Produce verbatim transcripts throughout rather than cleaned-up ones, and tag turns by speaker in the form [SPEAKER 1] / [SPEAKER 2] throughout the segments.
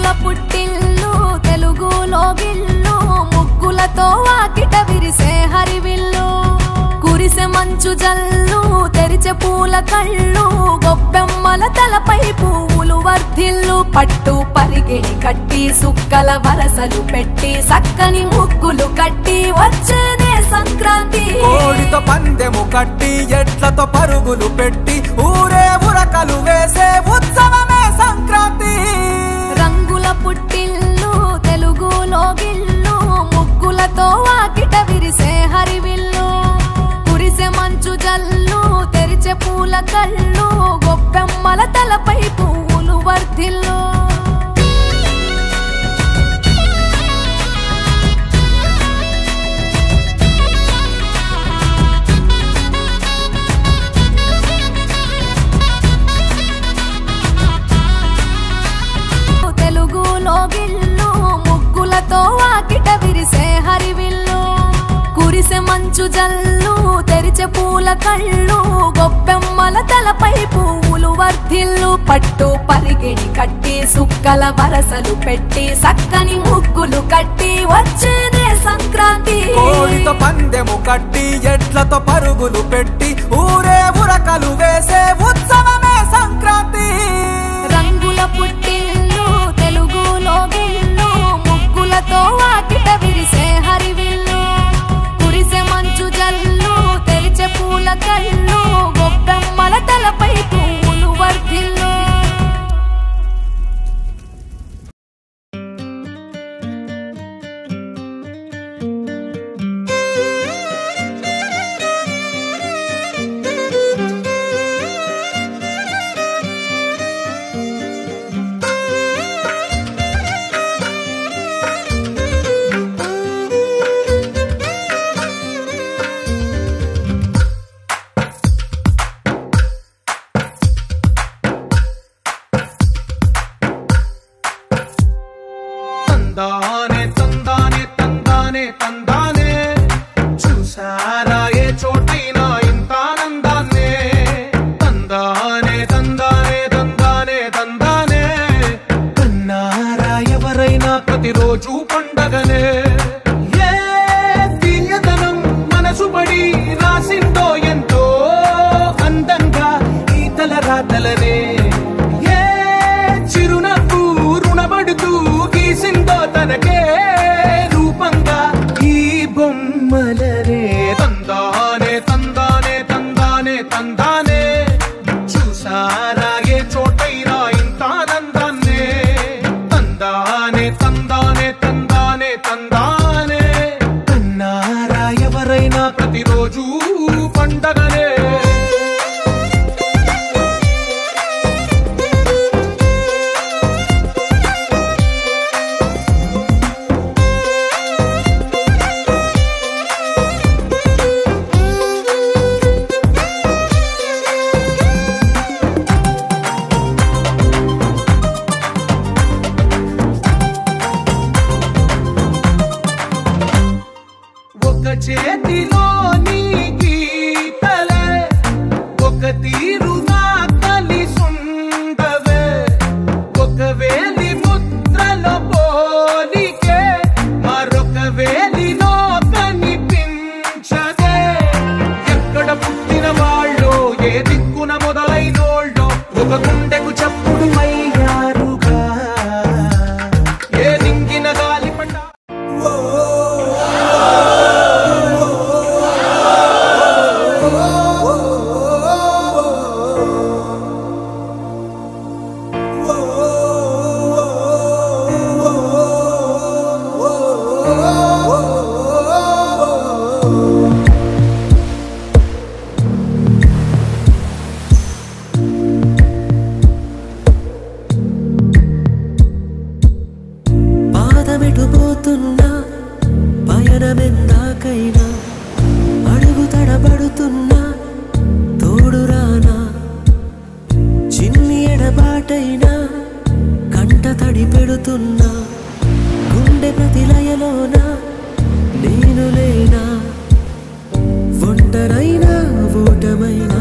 [SPEAKER 1] రంగుల పుట్టిల్లు తెలుగులో గిల్లు ముగ్గులతో వాకిట విరిసే హరివిల్లు కురిసె మంచు జల్లు తెరిచే పూల కళ్ళు గొప్పెమ్మల తలపై పువ్వులు వర్ధిల్లు పట్టు పరిగిణి కట్టి సుక్కల వరసలు పెట్టి సక్కని ముగ్గులు కట్టి వచ్చేదే సంక్రాంతి
[SPEAKER 2] కోడితో పందెము కట్టి ఎట్లతో పరుగులు పెట్టి ఊరే ఉరకలు వేసే ఉత్సవమే సంక్రాంతి
[SPEAKER 1] రంగుల పుట్టిల్లు తెలుగులో గిల్లు ముగ్గులతో వాకిట విరిసే హరివిల్లు కురిసె మంచు జల్లు తెరిచే పూల కళ్ళు గొప్పెమ్మల తలపై పువ్వులు వర్ధిల్లు గిల్లు ముగ్గులతో వాకిట విరిసే హరివిల్లు కురిసె మంచు జల్లు తెరిచే పూల కళ్ళు గొప్పెమ్మల తలపై పువ్వులు వర్ధిల్లు పట్టు పరిగిణి కట్టి సుక్కల వరసలు పెట్టి సక్కని ముగ్గులు కట్టి వచ్చేదే సంక్రాంతి
[SPEAKER 2] కోడితో పందెము కట్టి ఎట్లతో పరుగులు పెట్టి ఊరే ఉరకలు వేసే ఉత్సవమే సంక్రాంతి
[SPEAKER 1] రంగుల పుట్టిల్లు తెలుగులో గిల్లు ముగ్గులతో వాకిట విరిసే హరివిల్లు కురిసె మంచు జల్లు తెరిచే పూల కళ్ళు గొప్పెమ్మల తలపై పువ్వులు వర్ధిల్లు
[SPEAKER 3] తందానే తందానే తందానే తందానే చూసారా ఏ చోటైనా ఇంత ఆనందాన్నే తందానే తందానే తందానే తందానే కన్నారా ఎవరైనా ప్రతిరోజు పండగనే ఏ తీయదనం మనసు పడి రాసిందో ఎంతో అందంగా ఈ తల రాతలనే ఏ చిరునవ్వు రుణపడుతూ గీసిందో తనకే రూపంగా ఈ బొమ్మలనే తందానే తందానే తందానే తందానే చూసారా ఏ చోటైనా ఇంత ఆనందాన్నే తందానే తందానే తందానే తందానే కన్నారా ఎవరైనా ప్రతిరోజు పండగనే చేతిలో నీ గీతలే ఒక తీరుగా కలిసుండవే ఒక వేలి ముద్రలో పోలికే మరొక వేలిలో కనిపించదే ఎక్కడ పుట్టిన వాళ్ళో ఏ దిక్కున మొదలైనోళ్ళో ఒక గుండెకు చప్పుడు అయ్యారుగా ఏ దింగిన గాలి పంట
[SPEAKER 4] పాదమెటుపోతున్నా పయనమెందాకైనా అడుగు తడబడుతున్నా తోడురానా చిన్ని ఎడబాటైనా కంట తడి పెడుతున్నా గుండె ప్రతిలయలోనా నేను లేనా ఒంటరైనా ఓటమైనా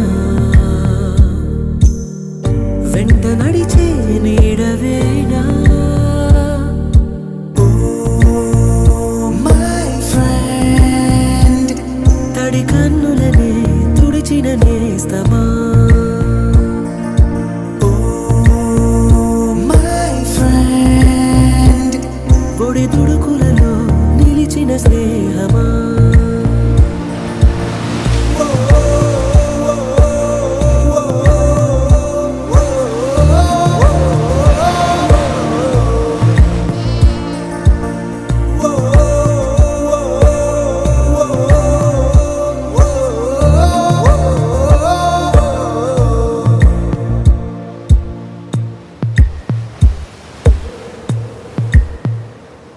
[SPEAKER 4] వెంట నడిచే నీడవేనా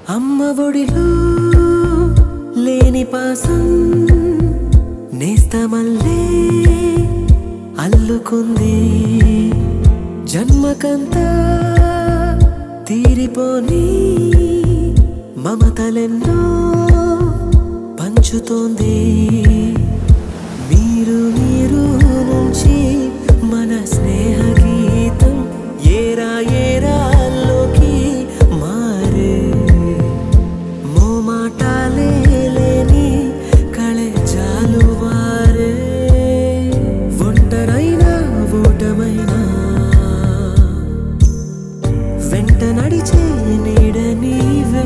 [SPEAKER 4] అమ్మ ఒడిలో లేని పాసం నేస్తమల్లే అల్లుకుంది జన్మకంతా తీరిపోని మమతలెన్నో పంచుతోంది మీరు మీరు నుంచి మన స్నేహ గీతం ఏరా ఏరాల్లోకి మారే మోమాటాలే లేని కళే జాలువారే ఒంటరైనా ఓటమైనా వెంట నడిచే నీడ నీవే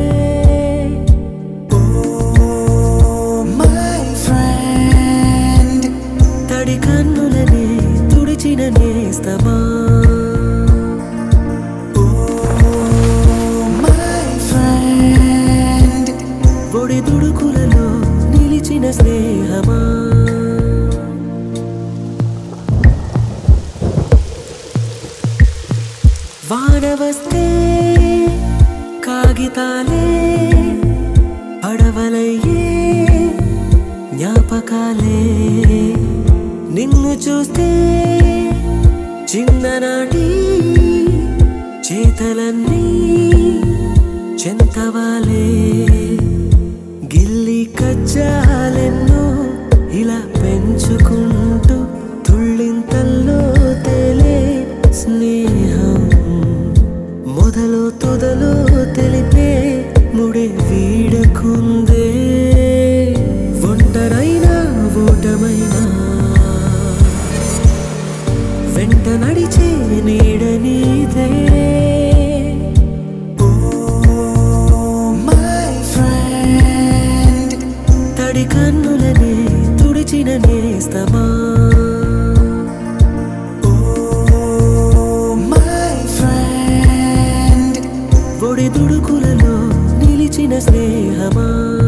[SPEAKER 4] తడి కన్నులనే తుడిచిన నేస్తమా ఒడి దుడుకులలో నిలిచిన స్నేహమా వాన వస్తే కాగితాలే పడవలయ్యే జ్ఞాపకాలే నిన్ను చూస్తే చిన్ననాటి చేతలన్నీ చెంతవాలే గిల్లి కజ్జాలెన్నో ఇలా పెంచుకుంటూ తుళ్ళింతల్లో తేలే స్నేహం మొదలు తుదలో తెలిపే ముడి వీడకుందే ఒంటరైనా ఓటమైనా వెంట నడిచే నీడ నీదే తడి కన్నులనే తుడిచిన నేస్తమా ఒడి దుడుకులలో నిలిచిన స్నేహమా